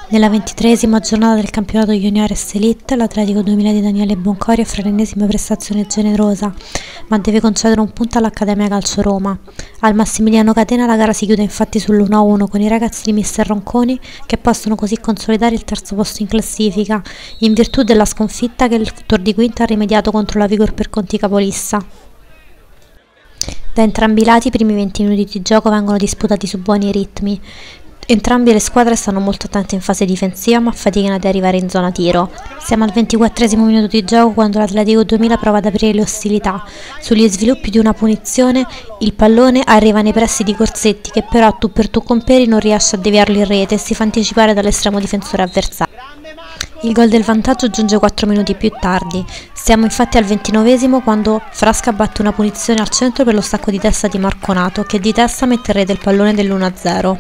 Nella 23esima giornata del campionato Juniores Elite, l'Atletico 2000 di Daniele Boncori offre l'ennesima prestazione generosa, ma deve concedere un punto all'Accademia Calcio Roma. Al Massimiliano Catena la gara si chiude infatti sull'1-1 con i ragazzi di mister Ronconi, che possono così consolidare il terzo posto in classifica, in virtù della sconfitta che il Tour di Quinta ha rimediato contro la Vigor per Conti capolista. Da entrambi i lati i primi 20 minuti di gioco vengono disputati su buoni ritmi. Entrambe le squadre stanno molto attente in fase difensiva, ma faticano ad arrivare in zona tiro. Siamo al 24esimo minuto di gioco quando l'Atletico 2000 prova ad aprire le ostilità. Sugli sviluppi di una punizione, il pallone arriva nei pressi di Corsetti, che però a tu per tu con Peri non riesce a deviarlo in rete e si fa anticipare dall'estremo difensore avversario. Il gol del vantaggio giunge 4 minuti più tardi. Siamo infatti al 29esimo quando Frasca batte una punizione al centro per lo stacco di testa di Marconato, che di testa mette in rete il pallone dell'1-0.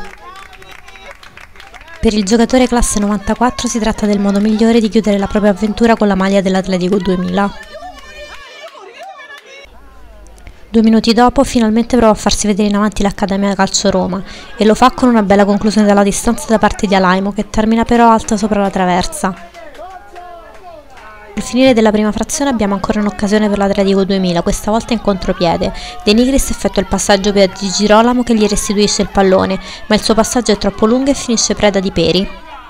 Per il giocatore classe 94 si tratta del modo migliore di chiudere la propria avventura con la maglia dell'Atletico 2000. 2 minuti dopo finalmente prova a farsi vedere in avanti l'Accademia Calcio Roma e lo fa con una bella conclusione dalla distanza da parte di Alaimo, che termina però alta sopra la traversa. Al finire della prima frazione abbiamo ancora un'occasione per l'Atletico 2000, questa volta in contropiede. De Nigris effettua il passaggio per Di Girolamo, che gli restituisce il pallone, ma il suo passaggio è troppo lungo e finisce preda di Peri.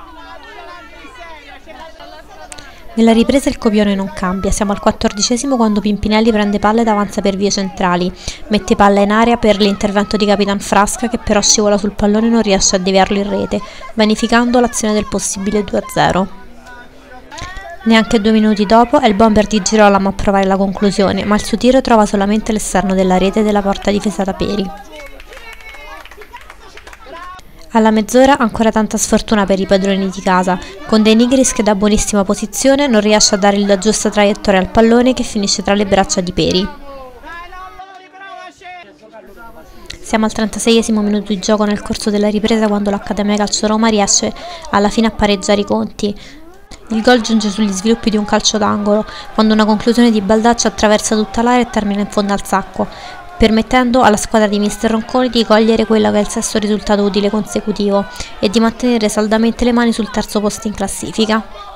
Nella ripresa il copione non cambia, siamo al 14esimo quando Pimpinelli prende palla ed avanza per vie centrali, mette palla in aria per l'intervento di Capitan Frasca, che però scivola sul pallone e non riesce a deviarlo in rete, vanificando l'azione del possibile 2-0. Neanche 2 minuti dopo è il bomber di Girolamo a provare la conclusione, ma il suo tiro trova solamente l'esterno della rete della porta difesa da Peri. Alla mezz'ora ancora tanta sfortuna per i padroni di casa, con De Nigris che da buonissima posizione non riesce a dare la giusta traiettoria al pallone, che finisce tra le braccia di Peri. Siamo al 36esimo minuto di gioco nel corso della ripresa quando l'Accademia Calcio Roma riesce alla fine a pareggiare i conti. Il gol giunge sugli sviluppi di un calcio d'angolo, quando una conclusione di Baldaccio attraversa tutta l'area e termina in fondo al sacco, permettendo alla squadra di mister Ronconi di cogliere quello che è il sesto risultato utile consecutivo e di mantenere saldamente le mani sul terzo posto in classifica.